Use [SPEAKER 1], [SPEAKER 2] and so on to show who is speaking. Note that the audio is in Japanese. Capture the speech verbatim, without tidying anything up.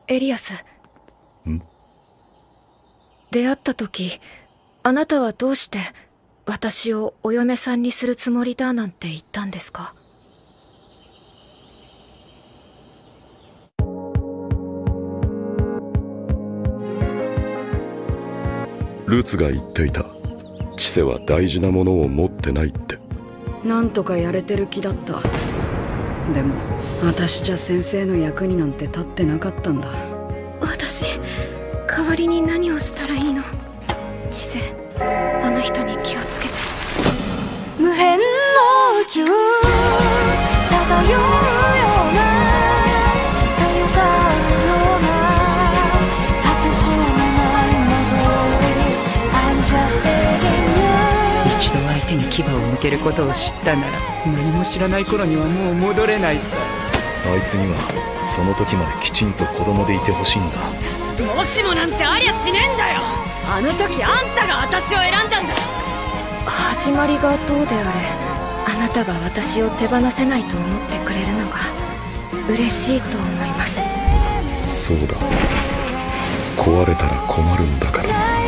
[SPEAKER 1] エリアス。
[SPEAKER 2] ん？
[SPEAKER 1] 出会った時、あなたはどうして私をお嫁さんにするつもりだなんて言ったんですか？
[SPEAKER 2] ルツが言っていた。チセは大事なものを持ってないって。
[SPEAKER 3] なんとかやれてる気だった。でも私じゃ先生の役になんて立ってなかったんだ。
[SPEAKER 1] 私、代わりに何をしたらいいの？チセ、あの人に気をつけて。
[SPEAKER 4] 無辺の宇宙漂うようなたよかうような果てしない謎 I'm just begging you。
[SPEAKER 5] 一度相手に牙を向けることを知ったなら何も知らない頃にはもう戻れないさ。
[SPEAKER 6] あいつにはその時まできちんと子供でいてほしいんだ。
[SPEAKER 7] もしもなんてありゃしねえんだよ。あの時あんたが私を選んだんだよ。
[SPEAKER 1] 始まりがどうであれ、あなたが私を手放せないと思ってくれるのが嬉しいと思います。
[SPEAKER 2] そうだ、壊れたら困るんだから。